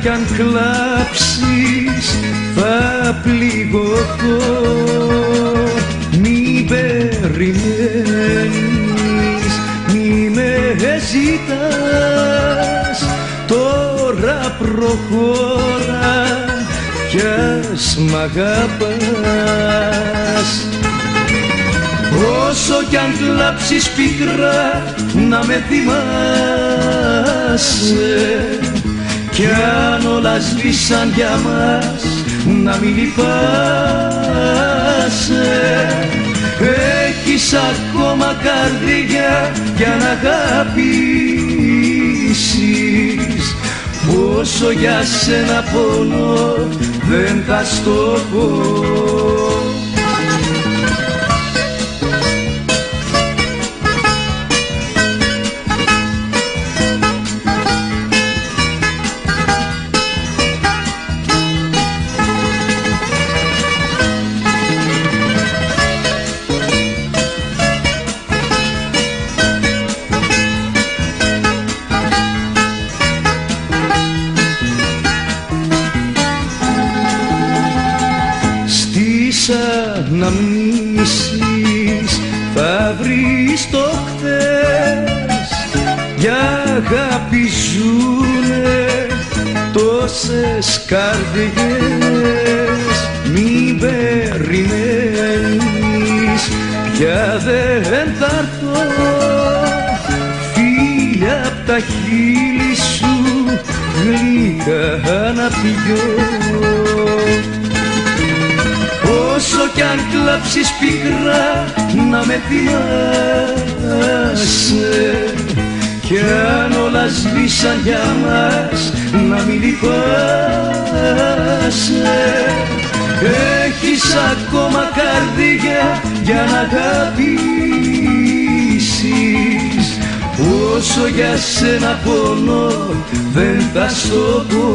κι αν κλάψεις θα πληγωθώ. Μη περιμένεις, μη με ζητάς, τώρα προχώρα κι ας μ' αγαπάς. Όσο κι αν κλάψεις πικρά να με θυμάσαι, κι αν όλα σβήσαν για μας να μην λυπάσαι. Έχεις ακόμα καρδιά για να αγαπήσεις, όσο για σένα πόνο δεν θα στο πω. Αναμνήσεις θα βρεις το χθες, για αγάπη ζουνε τόσες καρδιές. Μην περιμένεις, πια δεν θα έρθω, φίλια απ' τα χείλη σου γλυκά να πιω. Όσο κι αν κλάψεις πικρά να με θυμάσαι, κι αν όλα σβήσαν για μας να μην λυπάσαι. Έχεις ακόμα καρδιά για να αγαπήσεις, όσο για σένα πόνο δεν θα στο πω.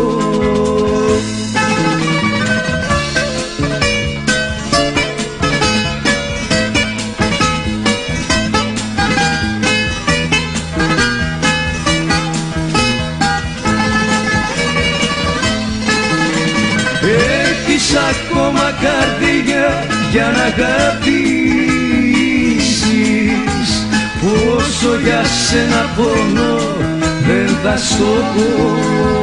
Έχεις ακόμα καρδιά για να αγαπήσεις, όσο για σένα πόνο δεν θα στο πω.